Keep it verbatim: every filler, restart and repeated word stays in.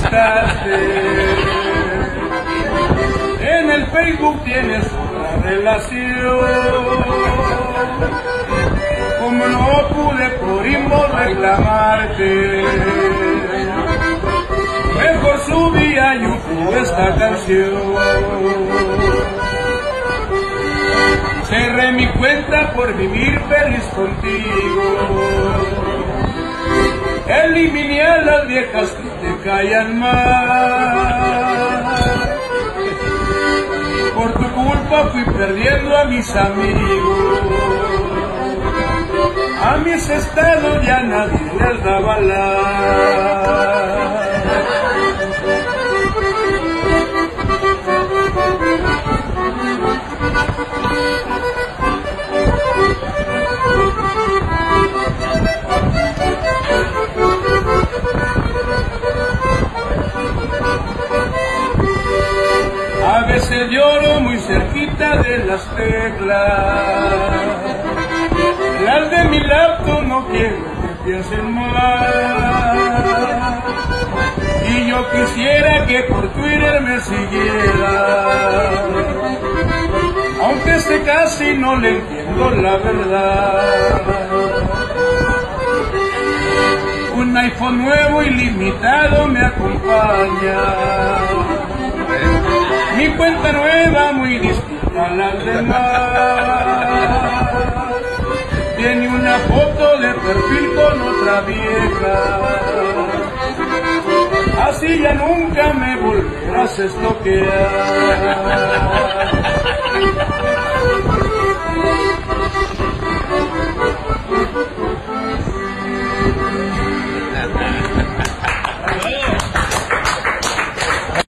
conquistaste. En el Facebook tienes otra relación. Como no pude por inbox reclamarte, mejor subí a YouTube esta canción. Cerré mi cuenta por vivir feliz contigo. Eliminé a las viejas que te callan más. Por tu culpa fui perdiendo a mis amigos. A mis estados ya nadie les daba la. A veces lloro muy cerquita de las teclas. Las de mi laptop no quiero que piensen mal. Y yo quisiera que por Twitter me siguiera, aunque sé casi no le entiendo la verdad. Un iPhone nuevo ilimitado me acompaña. Mi cuenta nueva muy distinta a las demás. Tiene una foto de perfil con otra vieja. Así ya nunca me volverás a estoquear.